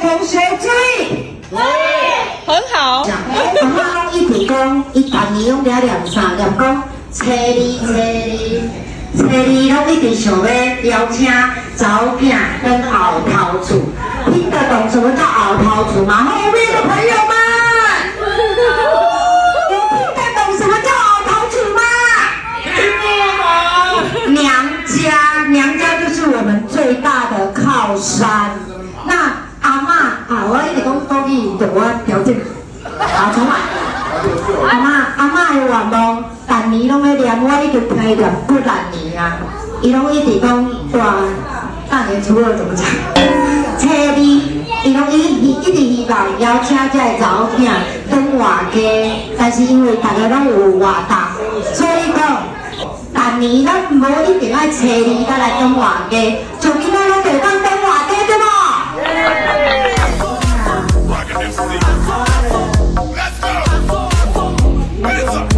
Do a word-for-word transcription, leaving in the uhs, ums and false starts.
同学注意， 对，很好。 阿妈一直讲，伊逐年拢在念啥？念讲初二、初二、初二，拢一直想要邀请查某囝跟后头厝。听得懂什么叫后头厝吗？后面的朋友们，有听得懂什么叫后头厝吗？听不懂。娘家，娘家就是我们最大的靠山。那阿嬷啊，我一直讲国语，就我调整。好，重来。阿嬷，阿嬷的愿望，逐年拢在念，我已经听伊念几万年啊。伊拢一直讲大大年初二怎么讲？初二，伊拢一一一直希望邀请这个查某囝转外家，但是因为大家拢有活动，所以讲，逐年咱无一定爱初二才来转外家，就应该拢就当转外家对无？ Let's go! Hands up!